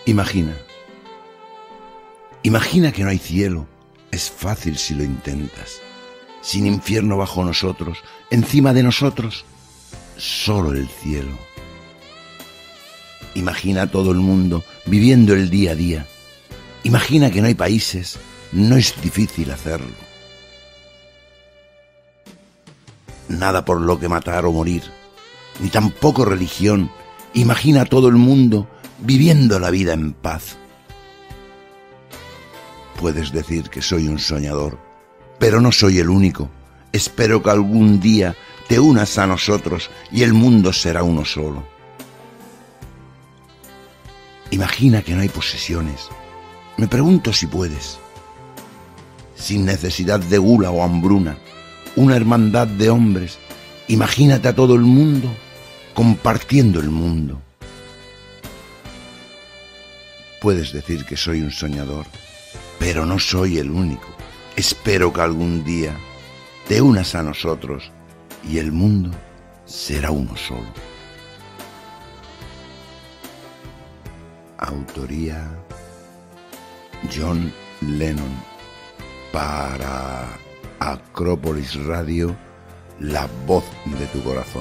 Imagina. Imagina que no hay cielo. Es fácil si lo intentas. Sin infierno bajo nosotros, encima de nosotros, solo el cielo. Imagina a todo el mundo viviendo el día a día. Imagina que no hay países. No es difícil hacerlo. Nada por lo que matar o morir, ni tampoco religión. Imagina a todo el mundo viviendo la vida en paz. Puedes decir que soy un soñador, pero no soy el único. Espero que algún día te unas a nosotros y el mundo será uno solo. Imagina que no hay posesiones. Me pregunto si puedes. Sin necesidad de gula o hambruna, una hermandad de hombres. Imagínate a todo el mundo compartiendo el mundo. Puedes decir que soy un soñador, pero no soy el único. Espero que algún día te unas a nosotros y el mundo será uno solo. Autoría John Lennon. Para Acrópolis Radio, la voz de tu corazón.